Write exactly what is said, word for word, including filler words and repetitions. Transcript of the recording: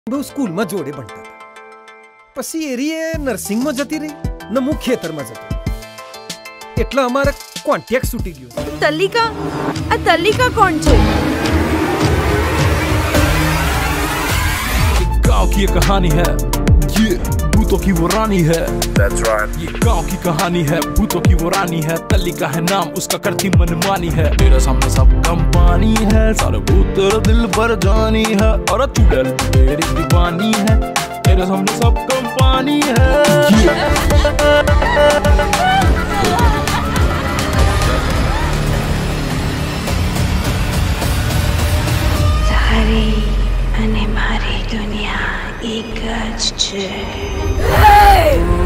બહુ સ્કૂલમાં જોડે ભણતા હતા. પછી એરીએ નર્સિંગમાં જતી રહી ને હું ખેતરમાં જતો, એટલે અમારે કોન્ટેક્ટ છૂટી ગયો. તલ્લિકા, આ તલ્લિકા કોણ છે? गांव की ये कहानी है, ये भूतों की वो रानी है. That's right. ये गांव की कहानी है, भूतों की वो रानी है. तल्लिका है नाम उसका, करती मनमानी है. मेरे सामने सब कम पानी है, सारे भूत तेरे दिल पर जानी है. और चुड़ैल मेरी दीवानी है, मेरे सामने सब कम पानी है. તારી અને મારી દુનિયા એક જ છે.